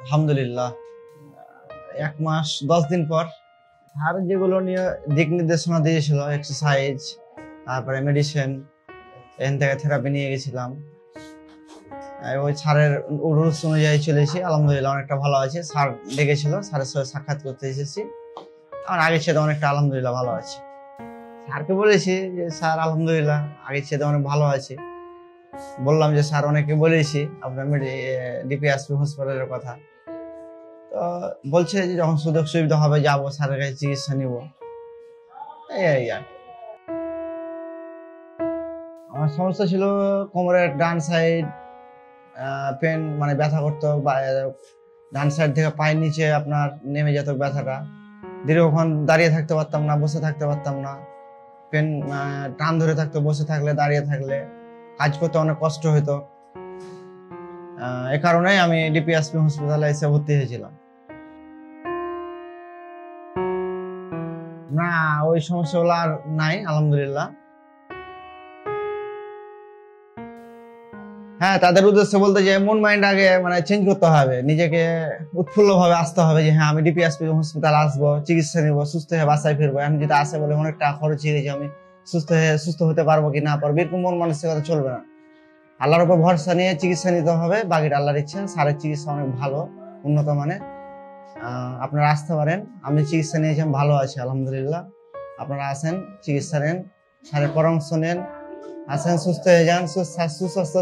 আলহামদুলিল্লাহ 1 মাস 10 দিন পর আর যেগুলো নিয়ে দিক নির্দেশনা দিয়েছিল, এক্সারসাইজ, তারপরে মেডিসিন, এখান থেকে থেরাপি নিয়ে গেছিলাম। ওই স্যারের রুলস অনুযায়ী চলেছি, আলহামদুলিল্লাহ অনেকটা ভালো আছে। স্যার ডেকেছিল, স্যারের সাথে সাক্ষাৎ করতে এসেছি। আমার আগের সাথে অনেকটা আলহামদুলিল্লাহ ভালো আছে। স্যারকে বলেছি যে স্যার আলহামদুলিল্লাহ আগের সাথে অনেক ভালো আছে। বললাম যে স্যার অনেকে বলেছি আপনার ডিপিআরসি হসপিটালের কথা, তো বলছে যে যখন সুযোগ সুবিধা হবে যাবো স্যারের কাছে চিকিৎসা নিব। এই আর আমার সমস্যা ছিল কোমরের ডান সাইড পেন, মানে ব্যথা করতো, ডান সাইড থেকে পায়ের নিচে আপনার নেমে যেত ব্যথাটা। দীর্ঘক্ষণ দাঁড়িয়ে থাকতে পারতাম না, বসে থাকতে পারতাম না। পেন টান ধরে থাকতো, বসে থাকলে, দাঁড়িয়ে থাকলে কাজ করতে অনেক কষ্ট হতো। এ কারণেই আমি ডিপিআরসি হসপিটালে এসে ভর্তি হয়েছিলাম। না, ওই সমস্যাগুলো আর নাই আলহামদুলিল্লাহ। হ্যাঁ, তাদের উদ্দেশ্যে বলতে যে মন মাইন্ড আগে মানে চেঞ্জ করতে হবে, নিজেকে উৎফুল্ল ভাবে আসতে হবে যে হ্যাঁ আমি ডিপিআরসি হসপিটাল আসবো, চিকিৎসা নিব, সুস্থ হয়ে বাসায় ফিরবো। এখন যেটা আসে বলে অনেক টাকা খরচ হয়ে গেছে, আমি সুস্থ হতে পারবো কি না পারবো, এরকম মন মানসিকতা চলবে না। আল্লাহর উপর ভরসা নিয়ে চিকিৎসা নিতে হবে, বাকিটা আল্লাহর ইচ্ছা। স্যারের চিকিৎসা অনেক ভালো, উন্নত মানে, আপনারা আসতে পারেন। আমি চিকিৎসা নিয়েছি, আমি ভালো আছি আলহামদুলিল্লাহ। আপনারা আসেন, চিকিৎসা নেন, স্যারের পরামর্শ নেন, আসেন, সুস্থ হয়ে যান, সুস্বাস্থ্য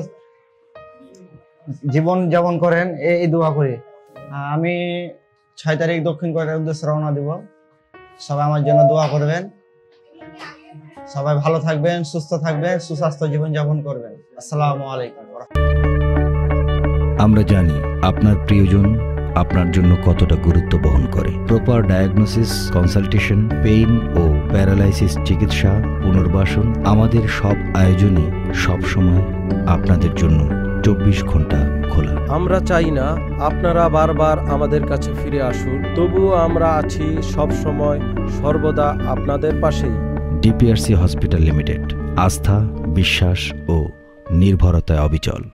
জীবন যাপন করেন, এই দোয়া করি। আমি 6 তারিখ দক্ষিণ কোরিয়ার উদ্দেশ্যে রওনা দিব। সবাই আমার জন্য দোয়া করবেন। সবাই ভালো থাকবেন, সুস্থ থাকবেন, সুস্বাস্থ্য জীবন যাপন করবেন। আসসালামু আলাইকুম। আমরা জানি আপনার প্রিয়জন আপনার জন্য কতটা গুরুত্ব বহন করে। প্রপার ডায়াগনোসিস, কনসালটেশন, পেইন ও প্যারালাইসিস চিকিৎসা, পুনর্বাসন, আমাদের সব আয়োজনই সবসময় আপনাদের জন্য 24 ঘন্টা খোলা। আমরা চাই না আপনারা বারবার আমাদের কাছে ফিরে আসুন, তবুও আমরা আছি সব সময় সর্বদা আপনাদের পাশেই। ডিপিআরসি হসপিটাল লিমিটেড, আস্থা, বিশ্বাস ও নির্ভরতায় অবিচল।